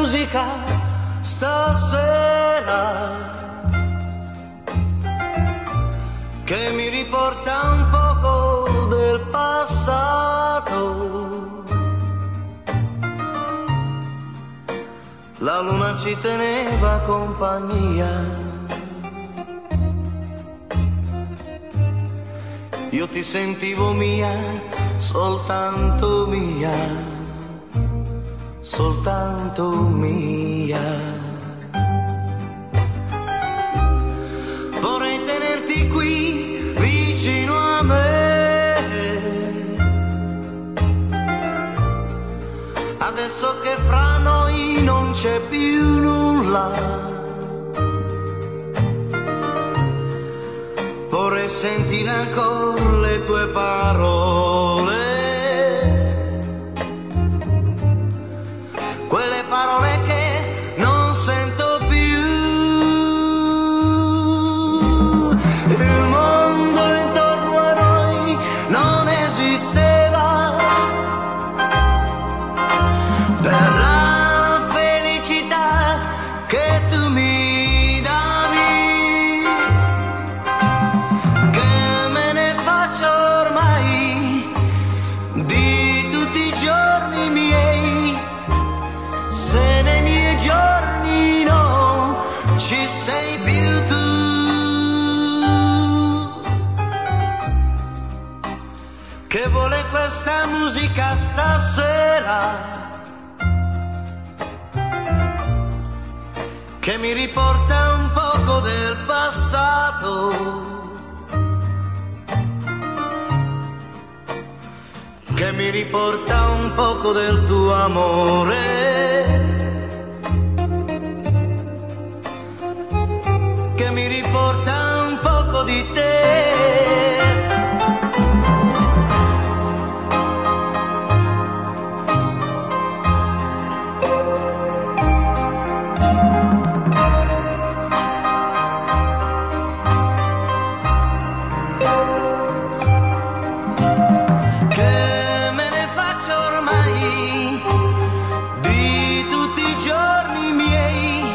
musica stasera che mi riporta un poco del passato. La luna ci teneva compagnia, io ti sentivo mia, soltanto mia, soltanto mia. Vorrei tenerti qui vicino a me, adesso che fra noi non c'è più nulla. Vorrei sentire ancora le tue parole, quelle parole che non sento più. Il mondo intorno a noi non esisteva, per la felicità che tu mi davi, che me ne faccio ormai di tutti i giorni miei. Se nei miei giorni no ci sei più tu, che vuole questa musica stasera, che mi riporta un poco del passato, che mi riporta un poco del tuo amore, che mi riporta un poco di te. Che me ne faccio ormai di tutti i giorni miei,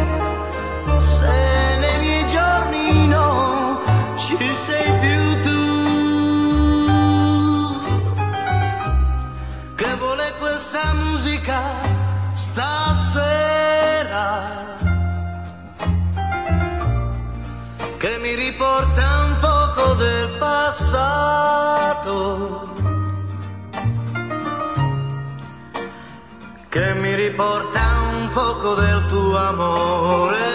se nei miei giorni no ci sei più tu, che vuole questa musica stasera, che mi riporta un poco del passato, che mi riporta un poco del tuo amore.